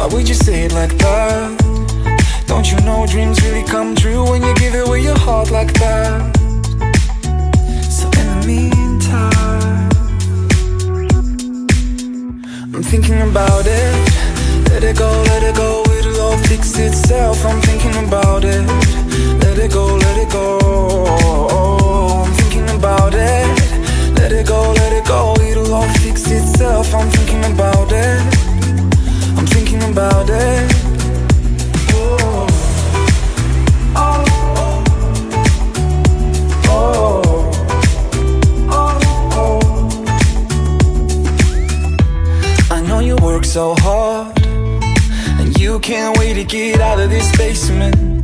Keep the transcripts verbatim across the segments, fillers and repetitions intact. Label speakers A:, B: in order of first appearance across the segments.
A: Why would you say it like that? Don't you know dreams really come true when you give away your heart like that? So in the meantime, I'm thinking about it. Let it go, let it go, it'll all fix itself. I'm thinking about it. Let it go, let it go. I'm thinking about it. Let it go, let it go, it'll all fix itself. I'm thinking about it. I'm thinking about it. Oh, oh, oh, oh, oh. I know you work so hard, and you can't wait to get out of this basement.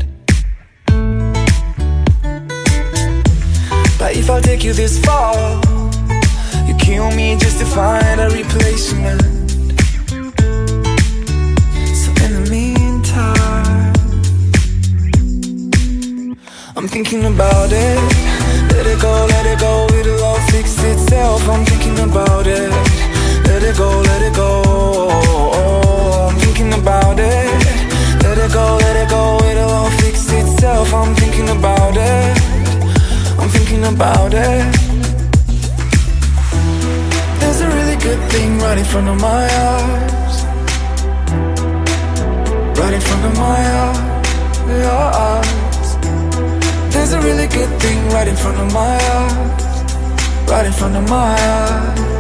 A: But if I take you this far, you kill me just to find a replacement. So in the meantime, I'm thinking about it. Let it go, let it go, it'll all fix itself. I'm thinking about it. Let it go, let it go. I'm thinking about it. Let it go, let it go, it'll all fix itself. I'm thinking about it. I'm thinking about it. There's a really good thing right in front of my eyes, right in front of my eyes. There's a really good thing right in front of my eyes, right in front of my eyes.